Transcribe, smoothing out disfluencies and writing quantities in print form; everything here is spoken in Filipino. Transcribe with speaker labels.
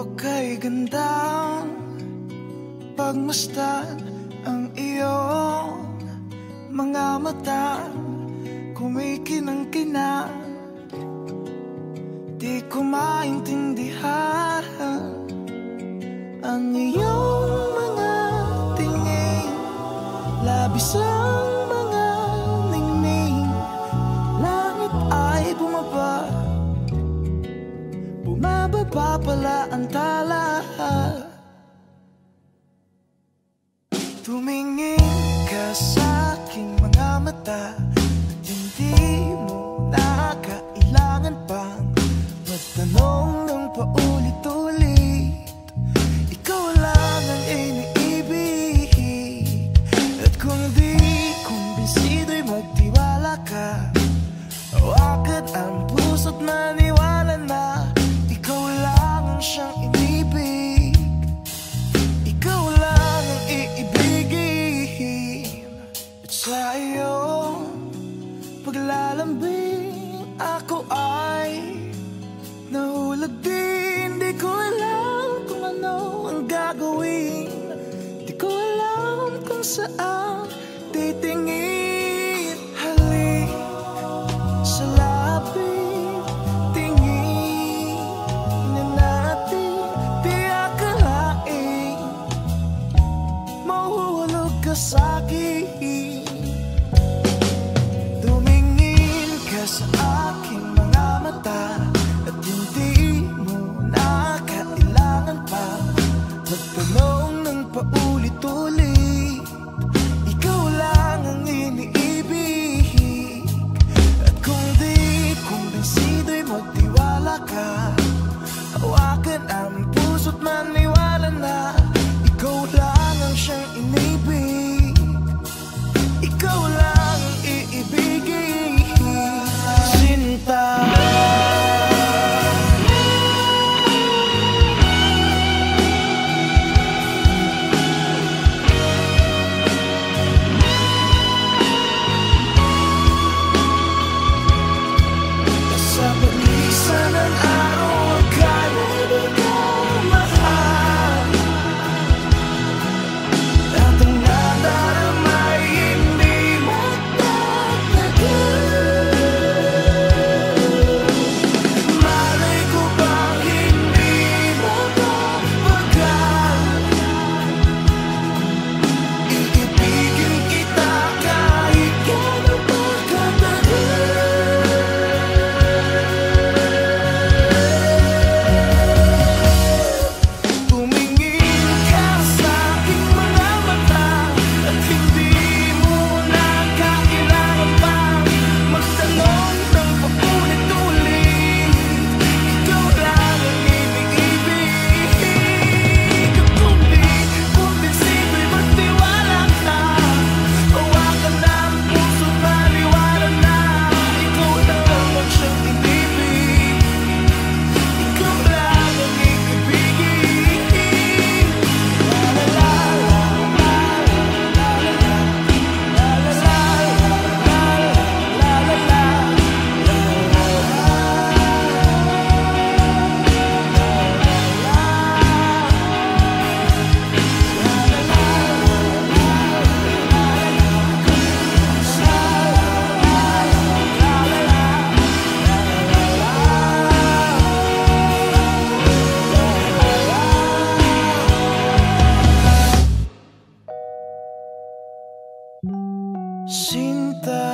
Speaker 1: kay gandang pagmasdan ang iyong mga mata, kumikinang-kinang. Di ko maintindihan ang iyong mga tingin, labis ang mga ningning. Langit ay bumaba, bumababa pala ang tala. Tumingin ka sa aking mga mata at hindi mo na kailangan pang magtanong ng paulit-ulit. Ikaw lang ang iniibig, at kung di kumbinsido'y magtiwala ka. Hawakan ang puso't maniwala na ikaw lang ang siyang inibig. Ikaw lang ang iibigin. At sa iyong paglalambing ako ay nahulog din. Di ko alam kung ano ang gagawin, di ko alam kung saan titingin. Halik sa lapit, tingin na natin. Di akalain mahuhulog ka sa'kin. Tumingin ka sa aking mga mata at hindi mo na kailangan pa magtanong ng paulit-ulit. Ikaw lang ang iniibig, at kung di kumbinsido'y magtiwala ka. Hawakan ang puso't maniwala na ikaw lang ang siyang inibig. Ikaw lang ang iibigin. Sinta, sa paglisan ng araw akala di ko mahal, at ang nadarama ay hindi magtatagal. Malay ko bang hindi mapapagal, iibigin kita kahit gano'n pa katagal. Tumingin ka sa aking mga mata at hindi mo na kailangan pang magtanong ng paulit-ulit. Ikaw lang ang iniibig, at kung di kumbinsido'y magtiwala ka. Hawakan na ang puso't maniwala na ikaw lang ang siyang inibig. Ikaw lang ang iibigin. La la la la la la la la Sinta,